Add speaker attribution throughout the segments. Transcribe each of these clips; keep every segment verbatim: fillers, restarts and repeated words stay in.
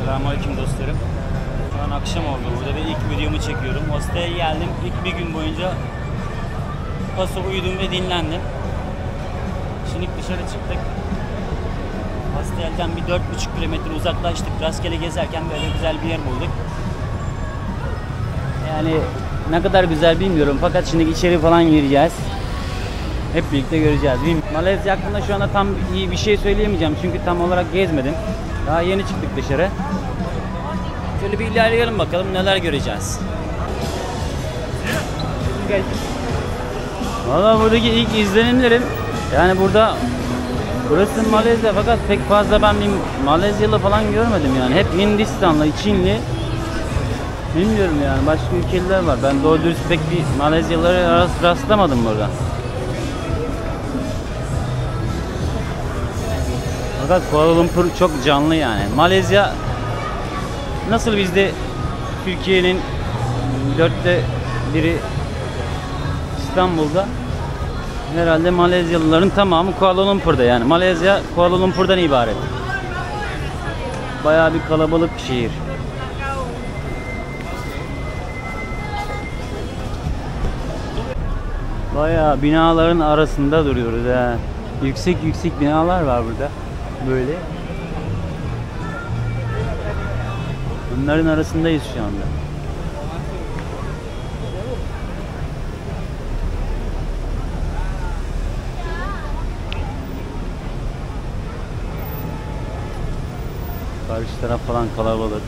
Speaker 1: Selamünaleyküm dostlarım. Şu an akşam oldu burada ve ilk videomu çekiyorum. Hostele geldim. İlk bir gün boyunca paso uyudum ve dinlendim. Şimdi dışarı çıktık. Hostelden bir dört buçuk kilometre uzaklaştık. Rastgele gezerken böyle güzel bir yer bulduk. Yani ne kadar güzel bilmiyorum fakat şimdi içeri falan gireceğiz. Hep birlikte göreceğiz. Malezya hakkında şu anda tam iyi bir şey söyleyemeyeceğim çünkü tam olarak gezmedim. Daha yeni çıktık dışarı. Şöyle bir ilerleyelim bakalım neler göreceğiz. Valla buradaki ilk izlenimlerim yani burada burası Malezya fakat pek fazla ben bir Malezyalı falan görmedim yani. Hep Hindistanlı, Çinli. Bilmiyorum yani başka ülkeler var. Ben doğru dürüst pek bir Malezyalılara rastlamadım burada. Fakat Kuala Lumpur çok canlı yani. Malezya nasıl bizde Türkiye'nin dörtte biri İstanbul'da, herhalde Malezyalıların tamamı Kuala Lumpur'da yani. Malezya Kuala Lumpur'dan ibaret. Bayağı bir kalabalık bir şehir. Bayağı binaların arasında duruyoruz ha. Yüksek yüksek binalar var burada. Böyle. Bunların arasındayız şu anda. Karşı taraf falan kalabalık.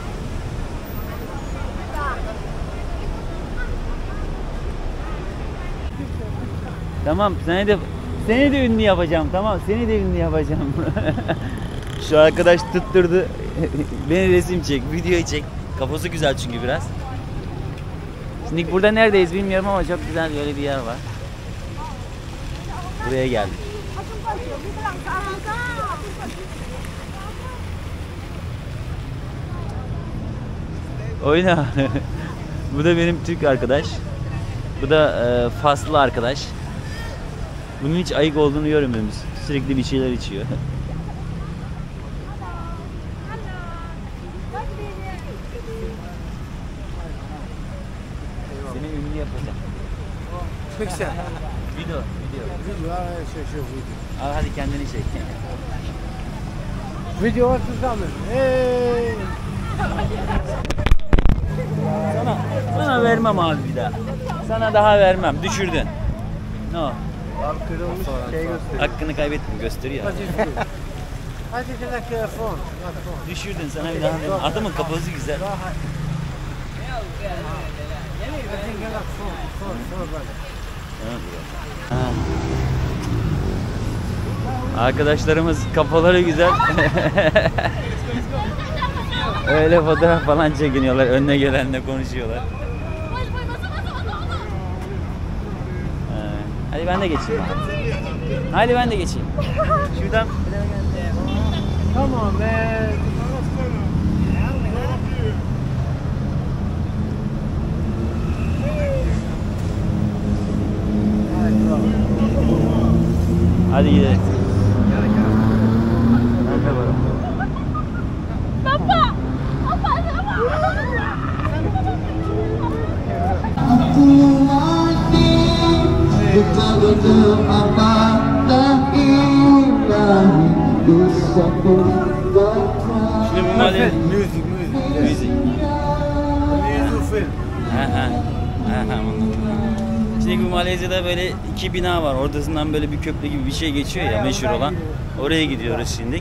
Speaker 1: Tamam, seni de seni de ünlü yapacağım. Tamam, seni de ünlü yapacağım. Şu arkadaş tutturdu. Beni resim çek, video çek. Kafası güzel çünkü biraz. Şimdi burada neredeyiz bilmiyorum ama çok güzel böyle bir yer var. Buraya geldik. Oyna. Bu da benim Türk arkadaş. Bu da e, Faslı arkadaş. Bunun hiç ayık olduğunu görmemiş. Sürekli bir şeyler içiyor. Seni ünlü yapacağım.
Speaker 2: Peki sen?
Speaker 1: Video, video.
Speaker 2: Video, şey şey video.
Speaker 1: Al hadi kendini çek.
Speaker 2: Video var tutamıyorum. Hey!
Speaker 1: Sana, sana vermem abi bir daha. Sana daha vermem. Düşürdün. No.
Speaker 2: Abi kırılmış şey gösteriyor.
Speaker 1: Hakkını kaybettim gösteriyor.
Speaker 2: Hadi gel telefon.
Speaker 1: Düşürdün sana bir daha vermem. Adamın kafası güzel. Arkadaşlarımız kafaları güzel. Öyle fotoğraf falan çekiniyorlar. Önüne gelenle konuşuyorlar. Hadi ben de geçeyim. Hadi ben de geçeyim. Şuradan.
Speaker 2: Tamam be.
Speaker 1: Hadi gidelim.
Speaker 3: Papa! Papa sama!
Speaker 1: Şimdi bu mahalle...
Speaker 2: Müzik, müzik.
Speaker 1: Müzik.
Speaker 2: Müzik film.
Speaker 1: Ha ha. Ha ha anladım. Şimdi bu Malezya'da böyle iki bina var. Ortasından böyle bir köprü gibi bir şey geçiyor ya meşhur olan. Oraya gidiyoruz şimdi.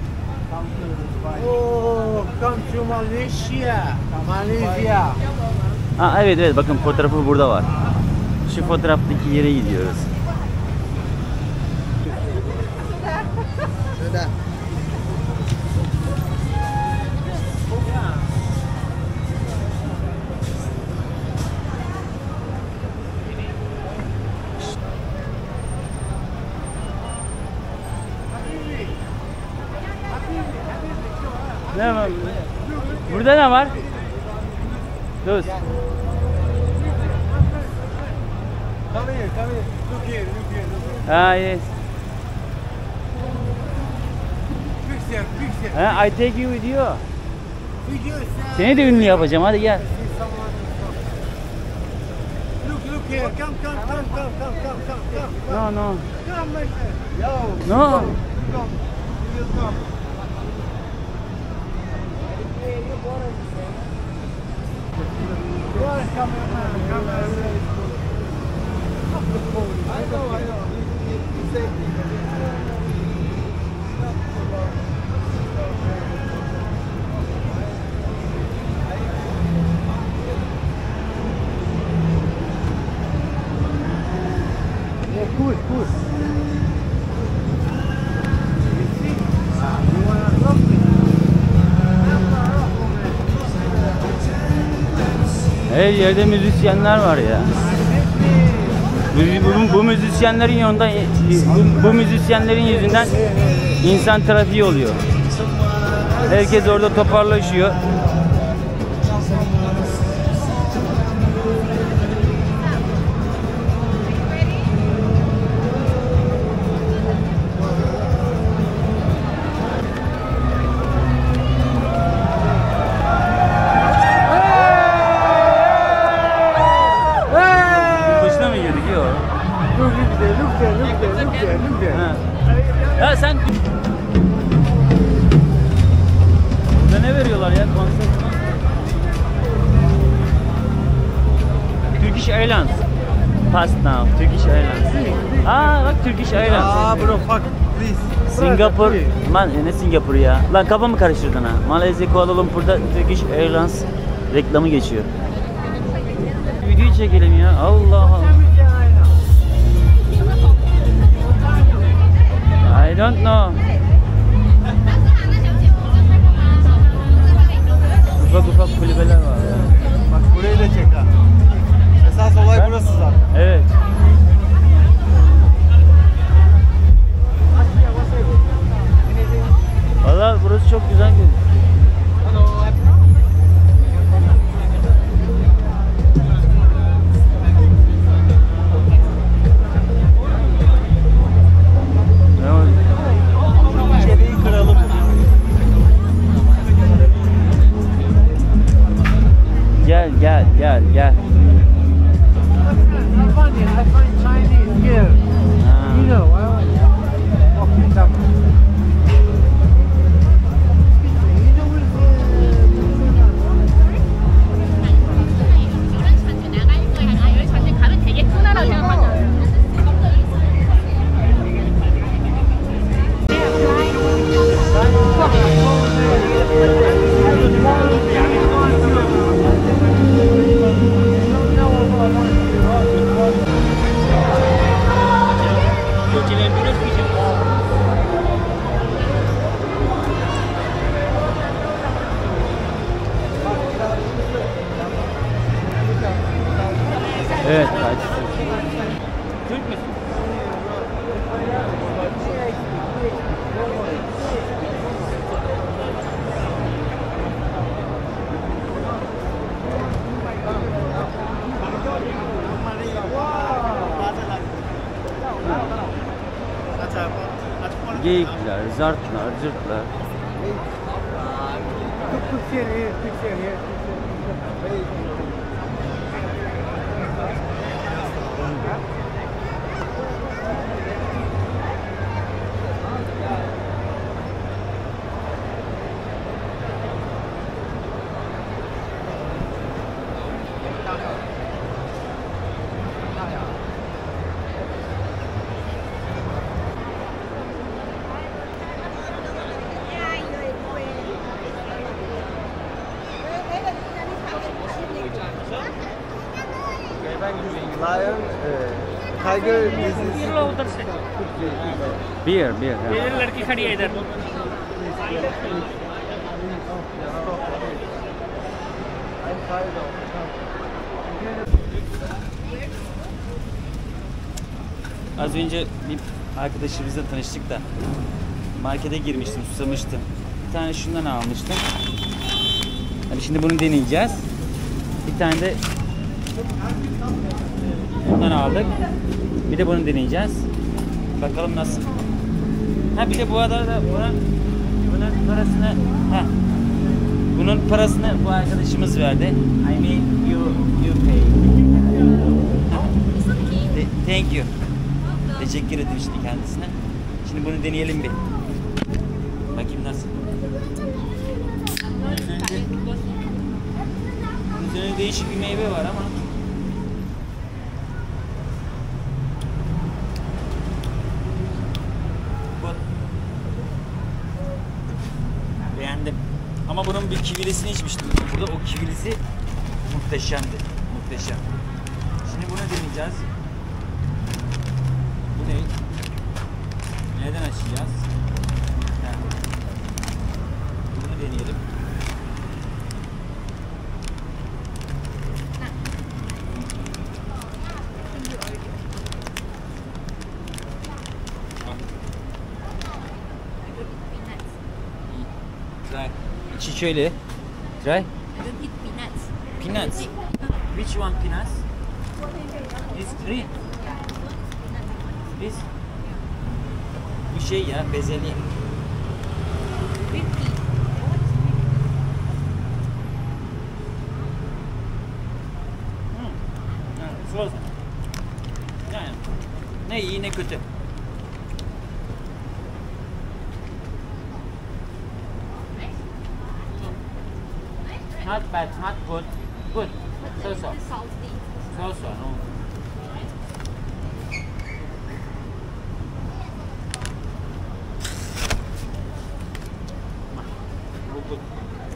Speaker 2: Oh, come to Malaysia. Malaysia.
Speaker 1: Ha evet evet bakın fotoğrafı burada var. Şu fotoğraftaki yere gidiyoruz.
Speaker 2: Sudah.
Speaker 1: Ne var? Burada ne var? Dur.
Speaker 2: Come here, come here. Look here, look here, look here.
Speaker 1: Ha yes.
Speaker 2: Picture, picture.
Speaker 1: Ha, I take you with you. Seni de ünlü yapacağım. Hadi gel.
Speaker 2: Look, look here. Come, come, come, come, come, come, come, come.
Speaker 1: No, no.
Speaker 2: Come, my friend. Yo.
Speaker 1: No.
Speaker 2: Come. You come. You are a cameraman. Cameraman. I know, I know. He said yeah, cool, cool.
Speaker 1: Her yerde müzisyenler var ya. Bu, bu, bu müzisyenlerin yanında bu, bu müzisyenlerin yüzünden insan trafiği oluyor. Herkes orada toparlaşıyor. Başına mı girdik? Yok.
Speaker 2: Look there, look there, look there, look there, look there.
Speaker 1: Ha. Ya sen burada ne veriyorlar ya konser? Turkish Airlines. Pass now. Turkish Airlines. Aa bak Turkish Airlines.
Speaker 2: Ah, bro, fuck, please.
Speaker 1: Singapur. Man ne Singapur ya? Lan kafamı karıştırdın ha. Malezya Kuala Lumpur'da Turkish Airlines reklamı geçiyor. Videoyu çekelim ya. Allah Allah. I don't know. Ufak ufak kulübeler var ya.
Speaker 2: Bak burayı da çek ha. Esas olay burası zaten.
Speaker 1: Evet. Vallahi burası çok güzel gözüküyor.
Speaker 2: İçeriği kıralım.
Speaker 1: Gel gel gel gel.
Speaker 2: Funny, I find Chinese here.
Speaker 1: Ha.
Speaker 2: You know, I okay, tamam.
Speaker 1: Evet, kaçtı. Türk müsün? Geyikler, zartlar, cırtlar.
Speaker 2: Picture here, picture here. Lion, uh, tiger, this is
Speaker 4: उधर से
Speaker 1: Beer, beer.
Speaker 4: ये
Speaker 1: Yeah.
Speaker 4: लड़की खड़ी है इधर
Speaker 1: Az önce bir arkadaşımızla tanıştık da markete girmiştim, susamıştım. Bir tane şundan almıştım. Hani şimdi bunu deneyeceğiz. Bir tane de bundan aldık. Bir de bunu deneyeceğiz. Bakalım nasıl. Ha bir de bu arada da buna bunun parasını ha Bunun parasını bu arkadaşımız verdi. I mean you you pay. De- Thank you. Teşekkür ederim şimdi kendisine. Şimdi bunu deneyelim bir. Bakayım nasıl. Bunun üzerinde, bunun üzerinde değişik bir meyve var ama bu. Beğendim. Ama bunun bir kivilisini içmiştim. Burada o kivilisi muhteşemdi. Muhteşem. Şimdi bunu deneyeceğiz. Bu ne? Neden açacağız? Ha. Bunu deneyelim. Try. İçi şöyle. Try.
Speaker 3: I don't eat peanuts.
Speaker 1: Peanuts. Which one peanuts? This green. This. Bu şey ya, bezelye.
Speaker 3: Green tea.
Speaker 1: Hmm. Ha, frozen. Yani ne iyi ne kötü. Not bad, not good. Good. So so.
Speaker 3: It's salty.
Speaker 1: So so. No. Good, good.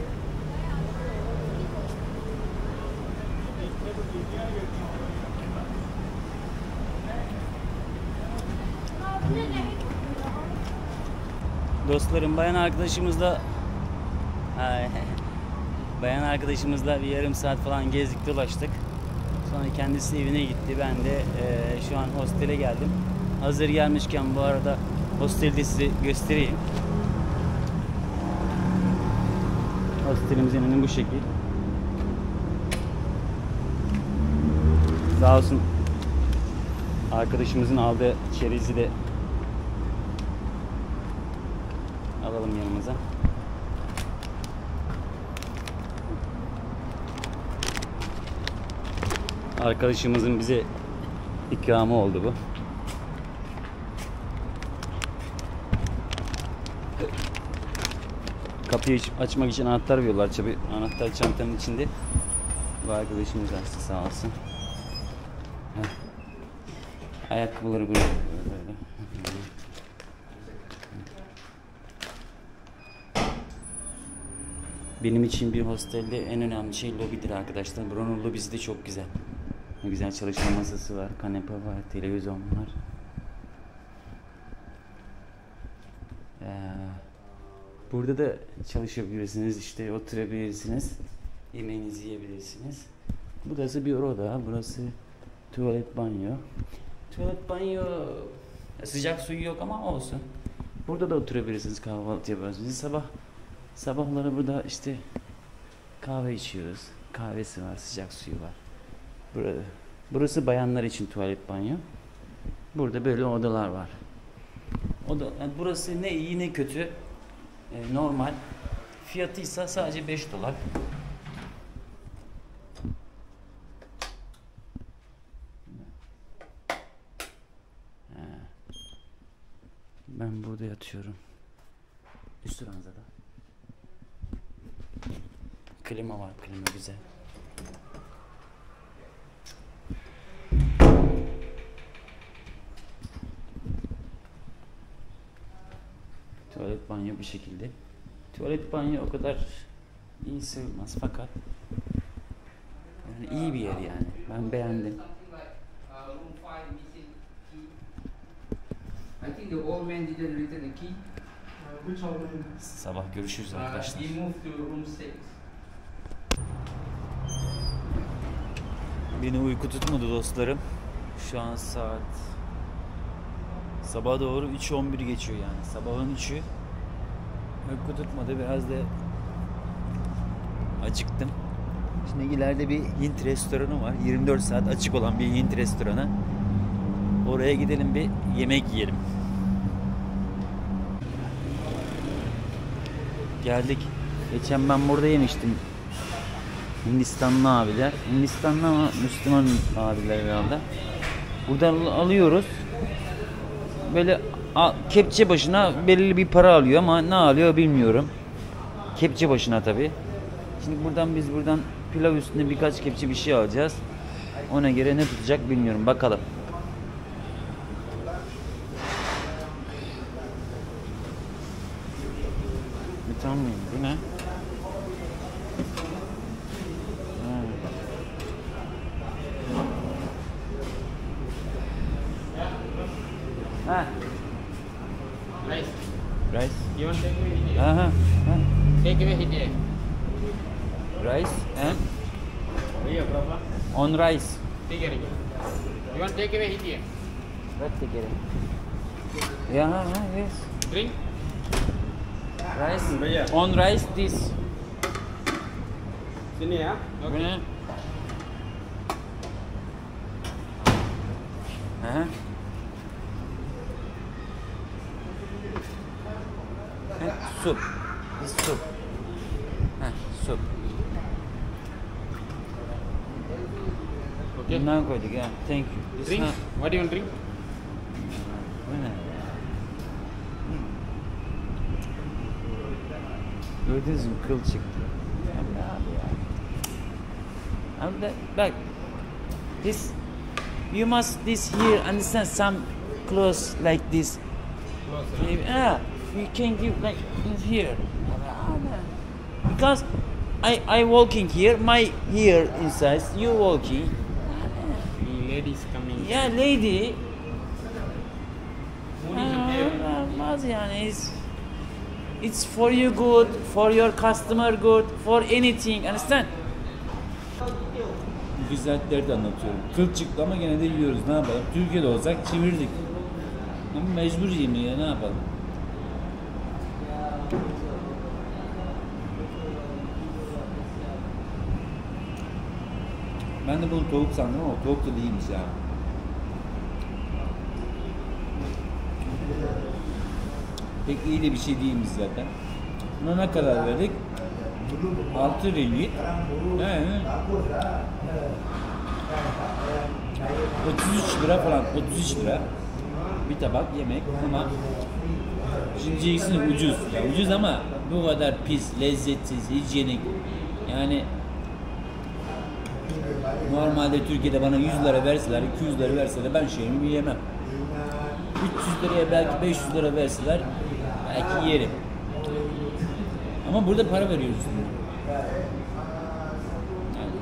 Speaker 1: Dostlarım, bayan arkadaşımızla Ay, bayan arkadaşımızla bir yarım saat falan gezdik dolaştık. Sonra kendisi evine gitti. Ben de e, şu an hostele geldim. Hazır gelmişken bu arada hosteli de size göstereyim. Hostelimizin önü bu şekil. Sağ olsun arkadaşımızın aldığı çerezi de alalım yanımıza. Arkadaşımızın bize ikramı oldu bu. Kapıyı açmak için anahtar veriyorlar. Tabii anahtar çantanın içinde. Bu arkadaşımız açtı sağ olsun. Heh. Ayakkabıları buraya böyle. Benim için bir hostelde en önemli şey lobidir arkadaşlar. Buranın lobisi de çok güzel. Ne güzel çalışma masası var, kanepe var, televizyon var. Ee, burada da çalışabilirsiniz, işte oturabilirsiniz, yemeğinizi yiyebilirsiniz. Burası bir oda, burası tuvalet banyo. Tuvalet banyo sıcak suyu yok ama olsun. Burada da oturabilirsiniz, kahvaltı yaparsınız. Sabah sabahları burada işte kahve içiyoruz. Kahvesi var, sıcak suyu var. Burada. Burası bayanlar için tuvalet banyo. Burada böyle odalar var. Oda, yani burası ne iyi ne kötü. Ee, normal. Fiyatıysa sadece beş dolar. Ben burada yatıyorum. Üst ranzada. Klima var, klima güzel. Tuvalet banyo bu şekilde. Tuvalet banyo o kadar iyi sayılmaz fakat yani iyi bir yer yani. Ben beğendim.
Speaker 4: I think the old man didn't return the key.
Speaker 2: Which one?
Speaker 1: Sabah görüşürüz
Speaker 4: Uh,
Speaker 1: arkadaşlar.
Speaker 4: he moved to room six.
Speaker 1: Beni uyku tutmadı dostlarım. Şu an saat sabaha doğru üç on bir geçiyor yani. Sabahın üçü. Uyku tutmadı. Biraz da acıktım. Şimdi ileride bir Hint restoranı var. yirmi dört saat açık olan bir Hint restoranı. Oraya gidelim, bir yemek yiyelim. Geldik. Geçen ben burada yemiştim. Hindistanlı abiler. Hindistanlı ama Müslüman abiler herhalde. Buradan alıyoruz. Böyle a- kepçe başına belirli bir para alıyor ama ne alıyor bilmiyorum. Kepçe başına tabi. Şimdi buradan biz buradan pilav üstüne birkaç kepçe bir şey alacağız. Ona göre ne tutacak bilmiyorum. Bakalım. Bir tane miyim? Bu ne? Ha.
Speaker 4: Rice.
Speaker 1: Rice.
Speaker 4: You want take away India?
Speaker 1: Aha. Ha.
Speaker 4: Take away India.
Speaker 1: Rice and
Speaker 4: Iya berapa?
Speaker 1: on rice.
Speaker 4: Tiga ribu. You want take away India?
Speaker 1: What the get? Yeah, ha, ha, yes.
Speaker 4: Drink?
Speaker 1: Rice.
Speaker 2: Bayar.
Speaker 1: On rice this.
Speaker 2: Sini ya.
Speaker 1: Bu ne? Aha. Ha, soup. This soup. Ha, soup.
Speaker 4: Okay.
Speaker 1: Bundan koyduk ya. Thank you. This
Speaker 4: Drink?
Speaker 1: ha-
Speaker 4: What do you want drink?
Speaker 1: Bu ne? Gördünüz mü? Kıl çıktı. Abi ne abi ya? Abi de, bak. This you must this here understand some clothes like this. Ah, you can give like this here. Because I I walking here, my here inside, you walking.
Speaker 4: The ladies coming.
Speaker 1: Yeah, lady.
Speaker 4: Moon is up here.
Speaker 1: Olmaz yani. It's, it's for you good, for your customer good, for anything. Understand? Güzellikleri de anlatıyorum. Kıl çıktı ama gene de yiyoruz. Ne yapalım? Türkiye'de olsak çevirdik. Ama mecbur yemeye ne yapalım? Ben de bunu tavuk sandım ama tavuk da değilmiş ya. Pek iyi de bir şey değilmiş zaten. Buna ne kadar verdik? altı ringgit. Evet. otuz üç lira falan. otuz üç lira. Bir tabak yemek ama şimdi diyeceksin ucuz. Ya ucuz ama bu kadar pis, lezzetsiz, hijyenik. Yani normalde Türkiye'de bana yüz lira verseler, iki yüz lira verseler ben şeyimi yemem. üç yüz liraya belki beş yüz lira verseler belki yerim. Ama burada para veriyoruz. Yani.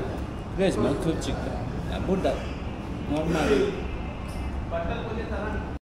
Speaker 1: Resmen kıl çıktı. Yani burada normal